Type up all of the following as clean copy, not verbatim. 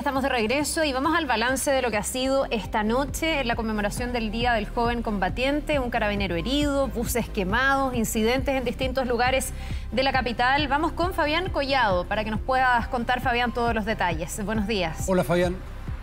Estamos de regreso y vamos al balance de lo que ha sido esta noche en la conmemoración del Día del Joven Combatiente, un carabinero herido, buses quemados, incidentes en distintos lugares de la capital. Vamos con Fabián Collado para que nos puedas contar, Fabián, todos los detalles. Buenos días. Hola, Fabián.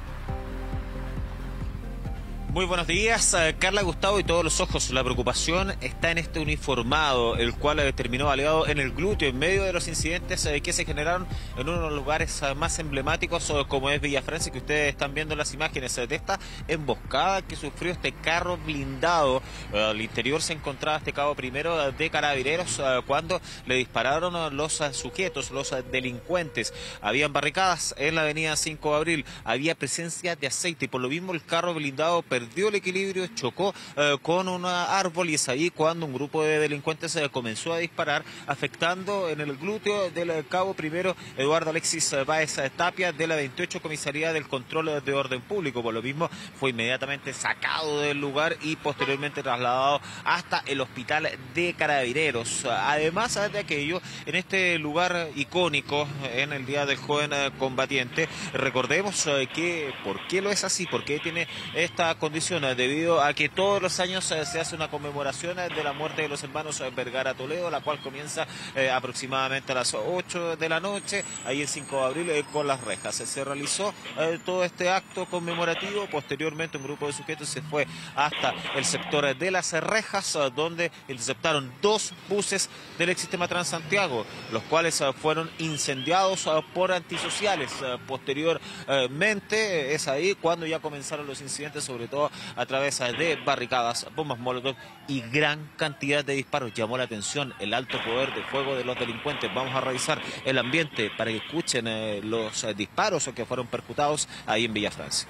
Muy buenos días, Carla, Gustavo y todos los ojos. La preocupación está en este uniformado, el cual terminó baleado en el glúteo en medio de los incidentes que se generaron en uno de los lugares más emblemáticos como es Villa Francia, que ustedes están viendo en las imágenes de esta emboscada que sufrió este carro blindado. Al interior se encontraba este cabo primero de Carabineros cuando le dispararon los sujetos, los delincuentes. Habían barricadas en la avenida 5 de Abril, había presencia de aceite y por lo mismo el carro blindado perdió el equilibrio, chocó con un árbol y es ahí cuando un grupo de delincuentes comenzó a disparar, afectando en el glúteo del cabo primero Eduardo Alexis Báez Tapia de la 28 Comisaría del Control de Orden Público. Por lo mismo fue inmediatamente sacado del lugar y posteriormente trasladado hasta el hospital de Carabineros. Además de aquello, en este lugar icónico en el Día del Joven Combatiente, recordemos que por qué lo es así, por qué tiene esta condición, debido a que todos los años se hace una conmemoración de la muerte de los hermanos Vergara Toledo, la cual comienza aproximadamente a las 8 de la noche, ahí el 5 de abril con las rejas. Se realizó todo este acto conmemorativo, posteriormente un grupo de sujetos se fue hasta el sector de las rejas, donde interceptaron 2 buses del ex sistema Transantiago, los cuales fueron incendiados por antisociales. Posteriormente es ahí cuando ya comenzaron los incidentes, sobre todo a través de barricadas, bombas molotov y gran cantidad de disparos. Llamó la atención el alto poder de fuego de los delincuentes. Vamos a revisar el ambiente para que escuchen los disparos que fueron percutados ahí en Villa Francia.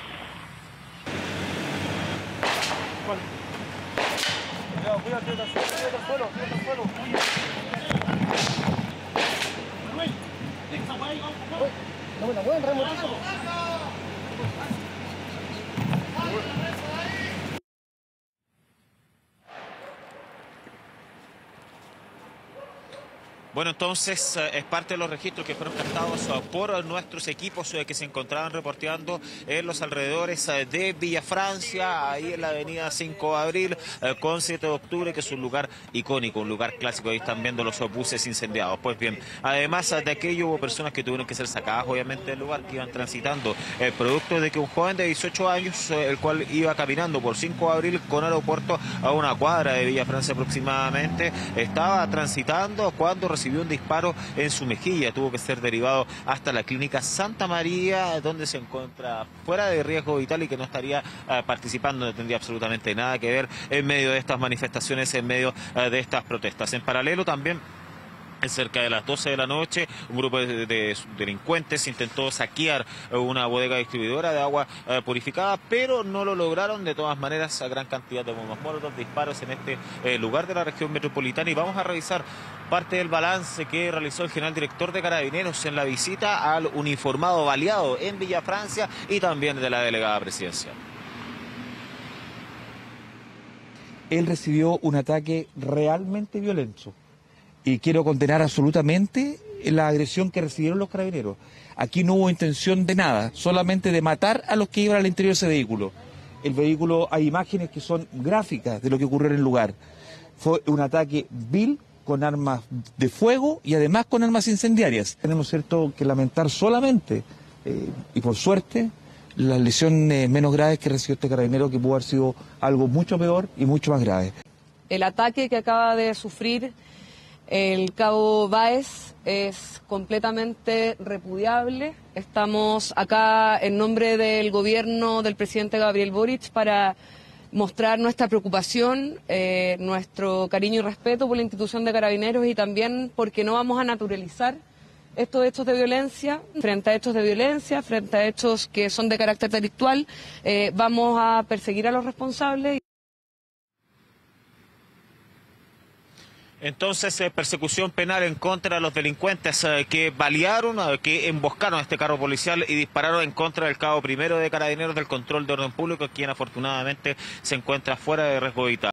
Bueno, entonces es parte de los registros que fueron captados por nuestros equipos que se encontraban reporteando en los alrededores de Villa Francia, ahí en la avenida 5 de Abril con 7 de octubre, que es un lugar icónico, un lugar clásico. Ahí están viendo los buses incendiados. Pues bien, además de aquello hubo personas que tuvieron que ser sacadas obviamente del lugar, que iban transitando, producto de que un joven de 18 años, el cual iba caminando por 5 de Abril con aeropuerto a una cuadra de Villa Francia aproximadamente, estaba transitando cuando recibió un disparo en su mejilla. Tuvo que ser derivado hasta la clínica Santa María, donde se encuentra fuera de riesgo vital y que no estaría participando, no tendría absolutamente nada que ver en medio de estas manifestaciones, en medio de estas protestas. En paralelo también, cerca de las 12 de la noche, un grupo de delincuentes intentó saquear una bodega distribuidora de agua purificada, pero no lo lograron. De todas maneras, a gran cantidad de bombas molotov, disparos en este lugar de la región metropolitana. Y vamos a revisar parte del balance que realizó el general director de Carabineros en la visita al uniformado baleado en Villa Francia y también de la delegada presidencial. Él recibió un ataque realmente violento. Y quiero condenar absolutamente la agresión que recibieron los carabineros. Aquí no hubo intención de nada, solamente de matar a los que iban al interior de ese vehículo. El vehículo, hay imágenes que son gráficas de lo que ocurrió en el lugar. Fue un ataque vil con armas de fuego y además con armas incendiarias. Tenemos que lamentar solamente, y por suerte, las lesiones menos graves que recibió este carabinero, que pudo haber sido algo mucho peor y mucho más grave. El ataque que acaba de sufrir el cabo Báez es completamente repudiable. Estamos acá en nombre del gobierno del presidente Gabriel Boric para mostrar nuestra preocupación, nuestro cariño y respeto por la institución de Carabineros y también porque no vamos a naturalizar estos hechos de violencia. Frente a hechos de violencia, frente a hechos que son de carácter delictual, vamos a perseguir a los responsables. Entonces, persecución penal en contra de los delincuentes que balearon, que emboscaron a este carro policial y dispararon en contra del cabo primero de Carabineros del Control de Orden Público, quien afortunadamente se encuentra fuera de riesgo vital.